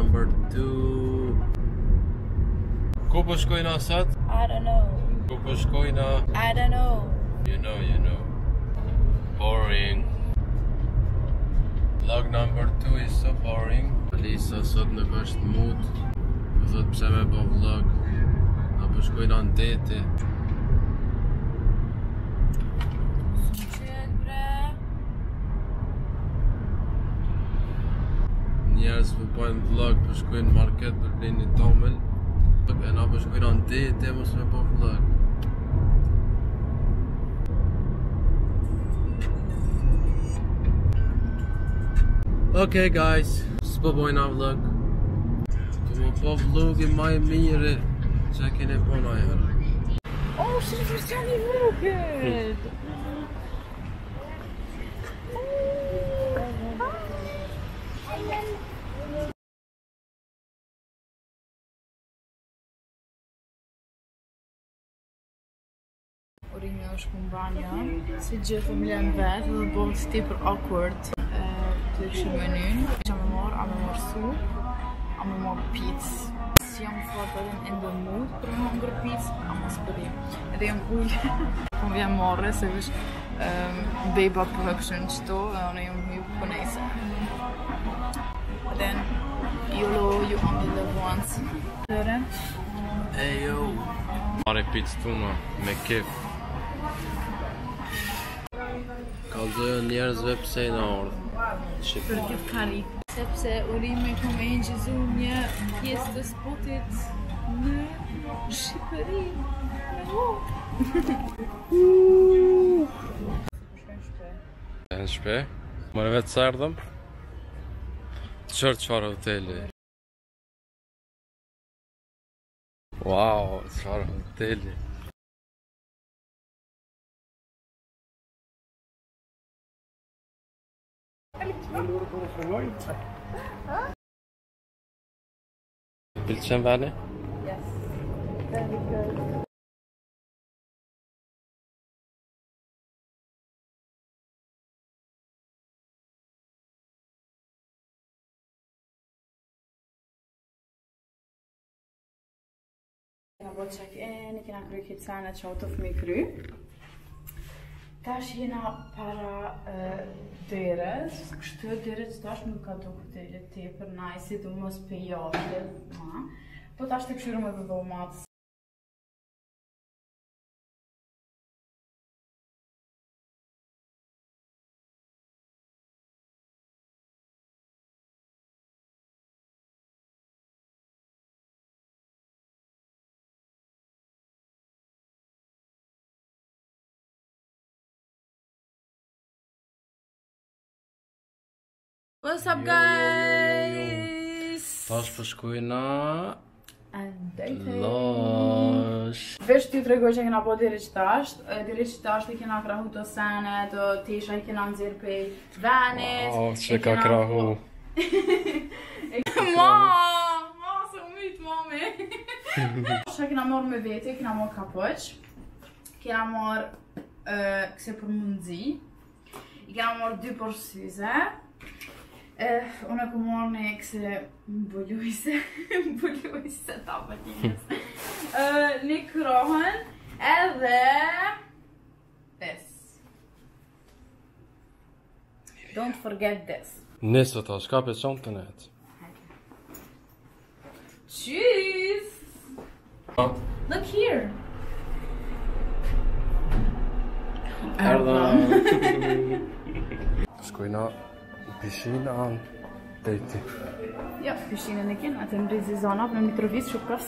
number 2. Ku po shkojna sot? I don't know. Ku po shkojna? I don't know. You know. Boring. Vlog number 2 is so boring. Alisa sot nuk është mood. Më thot pse me bo vlog. Na po shkojna në dete. Njerëz po bojnë vlog, po shkojnë në market për blejnë një tomel. E na po shkojna në dete, mos me bo vlog. Okay guys, s'po bojna vlog. Po më po vlogi maj mire që kene po na herë. Oh, shit, we're standing vlogget! Urimi është në banjo, si gjithë familja në vetë, dhe bëhet tepër awkward të këshim menyn. Që me marrë, a me marrë sup, a me marrë pizza. Si jam fort edhe in the mood për me hangër pizza, a mos përim. Edhe jam ullë, po më vjen marrë, se vish beba për me këshin qëto, dhe unë jam mjë për nejse. And then, you only live once. Hey yo! Mare pizza tuna, me kif. Kallëzojë njerëzve pse i na ardhë. Për këtë karik. Sepse Urimi ka me ingjizu një pjesë të spotit në Shqipëri. Në shpe? Mërë vetë sa ardhëm? Qërë hoteli? Wow, qërë hoteli? Pëlqen vani? Yes, very good. Kena bo check-in, kena kry këtë senet që auto fëmi kry. Tash jena para dërës, kështu dërës tash nuk ka do hotelit tepër nice, du mos për javë, po tash të këshyru me dhe dhomat. What's up guys? Tash po shkojna Dating. Losh. Vesh t'ju tregoj që kena po diri që tasht i kena krahu të senet, tesha i kena nxirr pej venit. Oh, që ka krahu. Ma, se u myt mami. Që kena marrë me veti, kena marrë kapoq, kena marrë këse për mundzi, i kena marrë 2 porsyze. Unë ku marrë në këse mbulujse ta pëtinjes. Një krohen edhe this. Don't forget this. Nisë ta, shka për qonë të netë. Cheers! Look here. Erdhëm. Shkojna pishinë anë dejti. Ja, pishinën e kena, atë mbrizi zona, për me mitrovis shukas.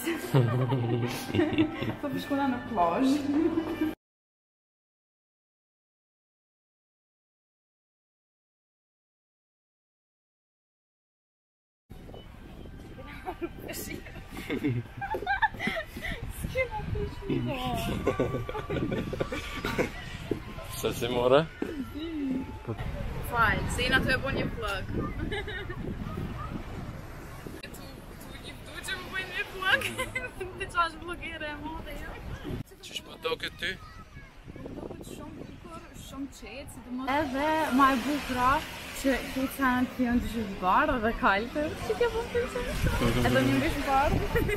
Po përshkona në plazh. S'kena pishinë. Se si more? Fajn, se jena të e bo një plug. Që më bëjnë një plug, të qa është blogere e madhe, jo? Qysh po do këtë ty? Do këtë shumë bukur, shumë qetë, edhe ma e bukra Kids haben für uns ist warm oder kalt. Das ist ja wunderschön. Also nicht ein bisschen warm.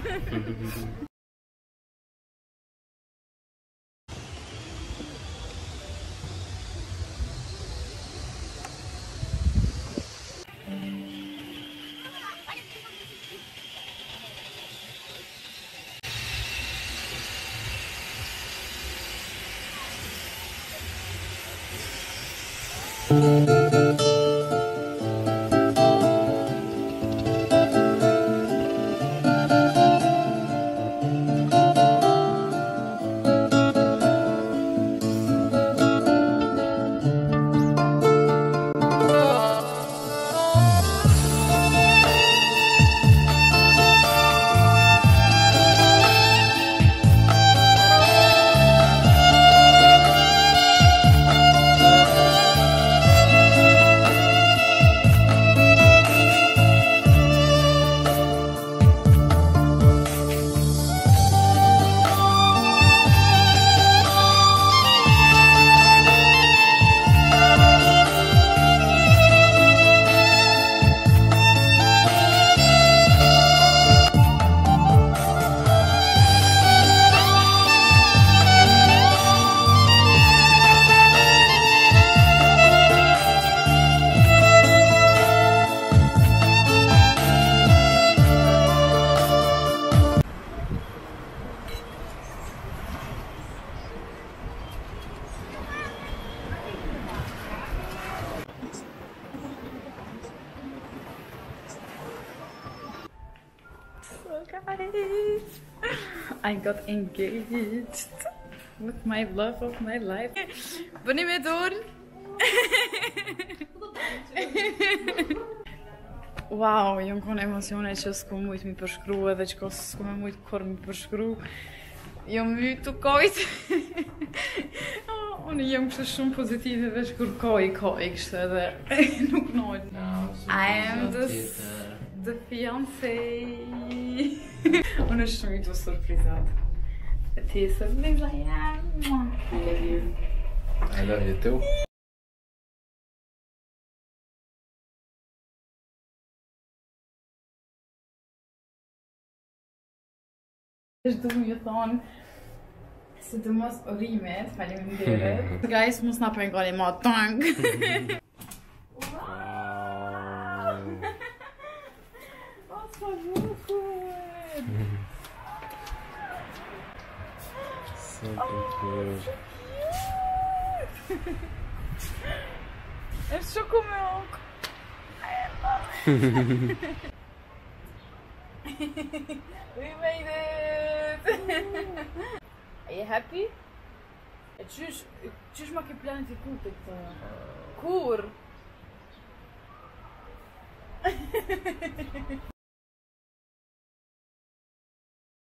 Guys, I got engaged with my love of my life. Ben niet meer doen. Wow, eu com emoções eu ficou muito me perscrua, das coisas ficou muito cor me perscru. Eu muito coisa. Und ich habe schon positive Wäschkurkoi gestellt. Noch nicht. I am the fiancé. Und es ist schon wieder surprisado. A tia surpresa. I love you. I love you too. Se du musst Urim, weil ich mir dire. Guys, muss nach Bengale mal tank. Wow. Was war so gut. So gut. Es Schokomilk. I love it. We made it. Are you happy? Čuš ma kaj planeti kupiti. Kur.